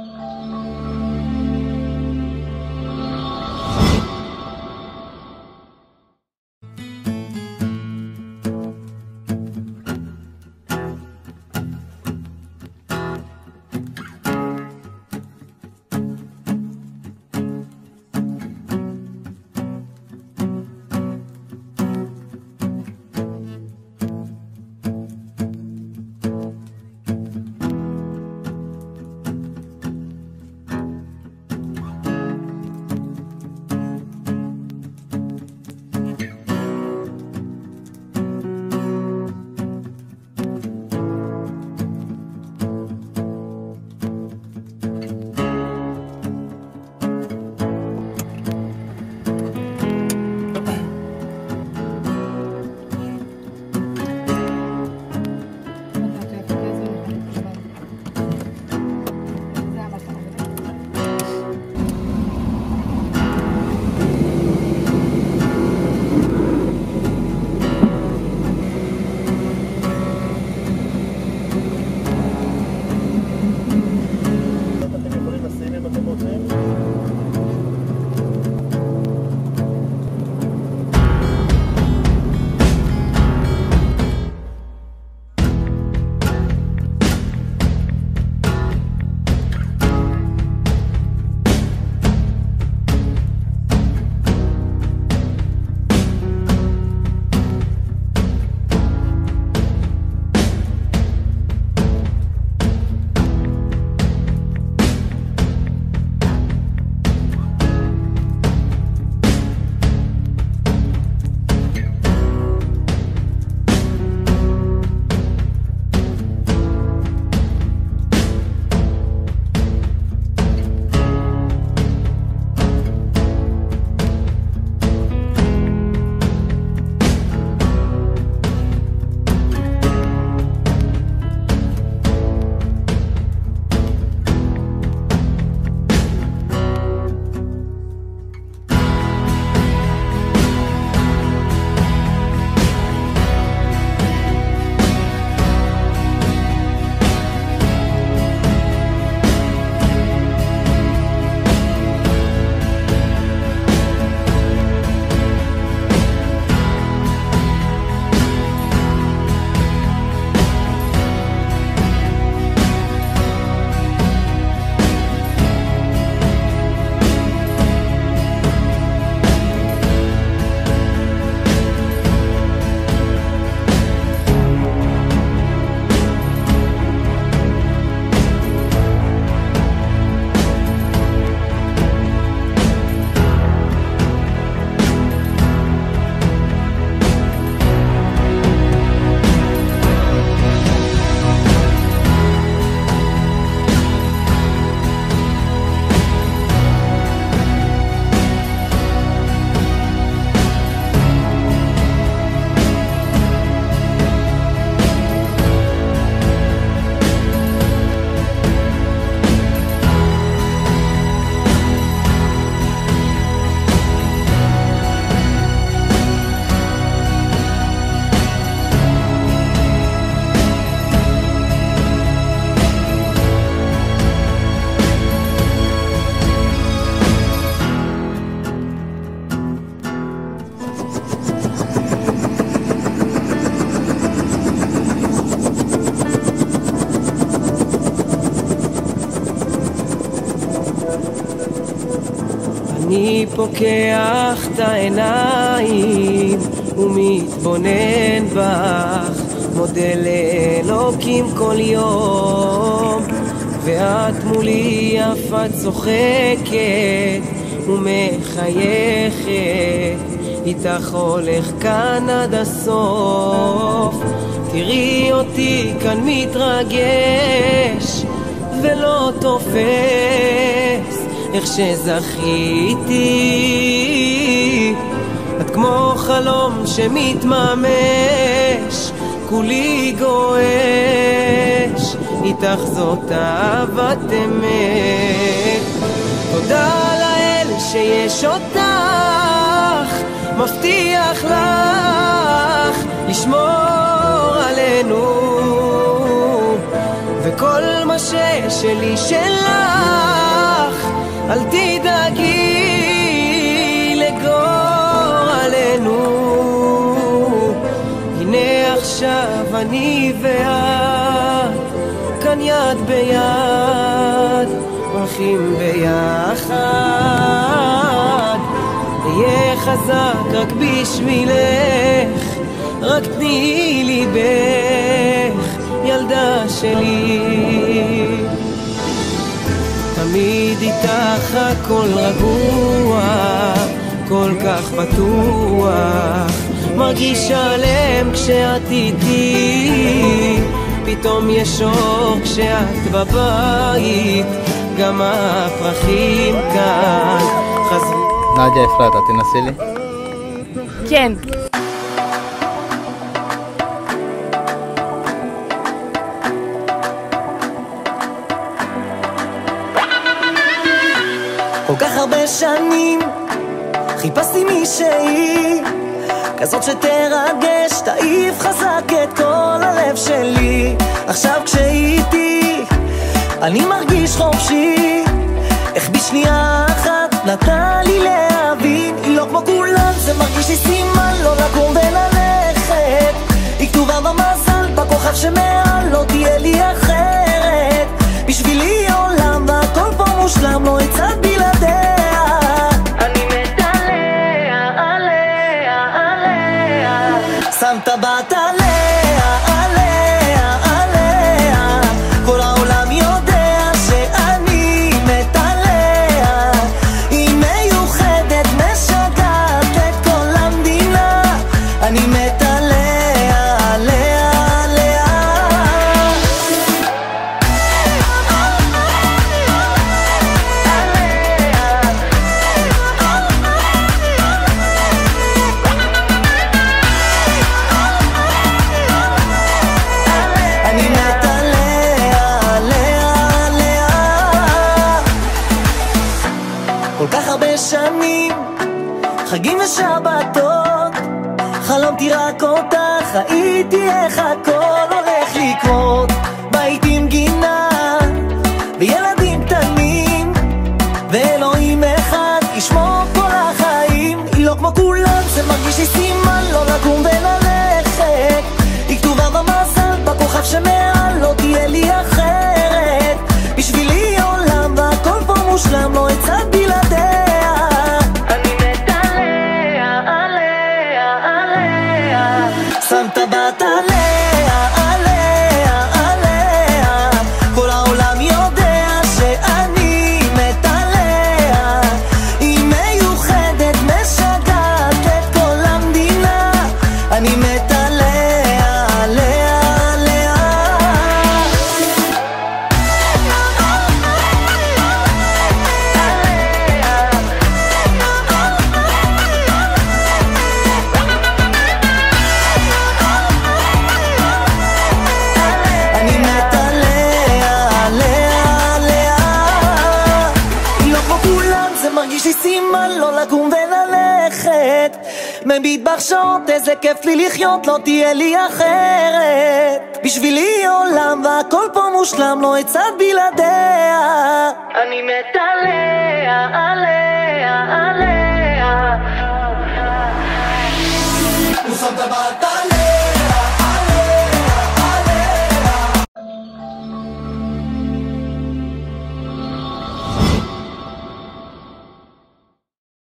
אני פוקח את העיניים ומתבונן בך, מודה לאלוקים כל יום, ואת מולי יפה צוחקת ומחייכת, איתך הולך כאן עד הסוף. תראי אותי כאן מתרגש ולא תופס איך שזכיתי, את כמו חלום שמתממש, כולי גועש, איתך זאת אהבת אמת. תודה לאל שיש אותך, מבטיח לך לשמור עלינו וכל מה ששלי שלך, אל תדאגי לגורלנו. הנה עכשיו אני ואת כאן יד ביד, הולכים ביחד. אהיה חזק רק בשבילך, רק תני לי בך, ילדה שלי. תמיד איתך הכל רגוע, כל כך בטוח, מרגיש שלם כשאת איתי. פתאום יש אור כשאת בבית, גם הפרחים כאן חזרו. נדיה אפרת, תנסי לי? כן. כל כך הרבה שנים חיפשתי מישהי כזאת שתרגש, תעיף חזק את כל הלב שלי. עכשיו כשהייתי אני מרגיש חופשי, איך בשנייה אחת נתנה לי להבין. היא לא כמו כולם, זה מרגיש לי סימן לא לקום וללכת. היא כתובה במזל, בכוכב שמעל, לא תהיה לי אחרת. בשבילי עולם והכל פה מושלם, לא יצאת בלעדיה. אני מת עליה, עליה, עליה. שם טבעת עליה, עליה, עליה. כל העולם יודע שאני מת עליה. היא מיוחדת, משגעת את כל המדינה. אני מת עליה, עליה, עליה. אני מת עליה, עליה, עליה. כל כך הרבה שנים, חגים ושבתות, חלמתי רק אותך, ראיתי איך הכל הולך לקרות. בית עם גינה וילדים קטנים, ואלוהים אחד ישמור כל החיים. היא לא כמו כולם, זה מרגיש לי סימן לא לקום וללכת. היא כתובה במזל, בכוכב שמעל, לא תהיה לי אחרת. בשבילי עולם והכל פה מושלם, לא יצאת בלעדיה. אני מת עליה, עליה, עליה. שם טבעת עליה, עליה, עליה. כל העולם יודע שאני מת עליה. היא מיוחדת, משגעת את כל המדינה. אני מת עליה, עליה, עליה. אני מת עליה, עליה, עליה. היא לא כמו כולם, זה מרגיש לי סימן לא לקום וללכת. מביט בחשות, איזה כיף לי לחיות, לא תהיה לי אחרת. בשבילי עולם והכל פה מושלם, לא יצאת בלעדיה. אני מת עליה, עליה, עליה. הוא שם טבעת עליה.